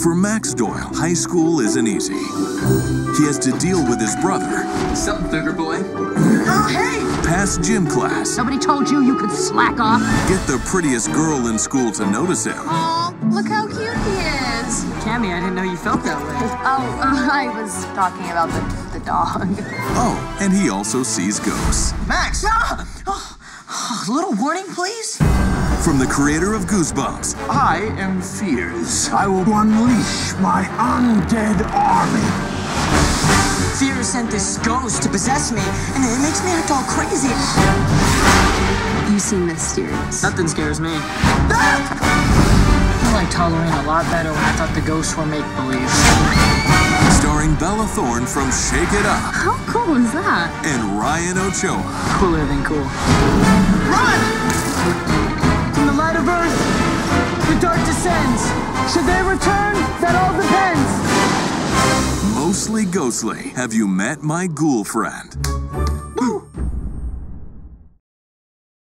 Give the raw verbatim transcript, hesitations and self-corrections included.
For Max Doyle, high school isn't easy. He has to deal with his brother. Sup, bigger boy? Oh, hey! Pass gym class. Nobody told you you could slack off. Get the prettiest girl in school to notice him. Aw, look how cute he is. Cammy, I didn't know you felt that way. Oh, uh, I was talking about the, the dog. Oh, and he also sees ghosts. Max! Ah! Oh, oh, a little warning, please? From the creator of Goosebumps. I am Phears. I will unleash my undead army. Phears sent this ghost to possess me, and it makes me act all crazy. You seem mysterious. Nothing scares me. I liked Halloween a lot better when I thought the ghosts were make-believe. Starring Bella Thorne from Shake It Up. How cool is that? And Ryan Ochoa. Cooler than cool. Run! From the light of earth, the dark descends. Should they return? That all depends. Mostly ghostly. Have you met my ghoul friend?